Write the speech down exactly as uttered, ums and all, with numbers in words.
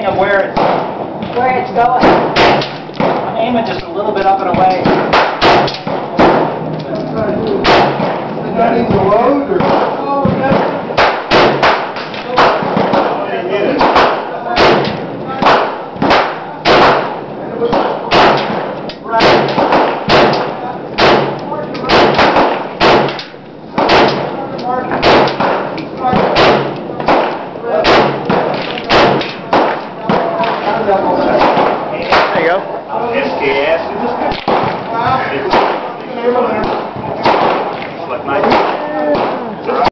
depending on where it's, Where it's going. I'm aiming just a little bit up and away. Is that in the load or? Oh, that's... There you go. S K S.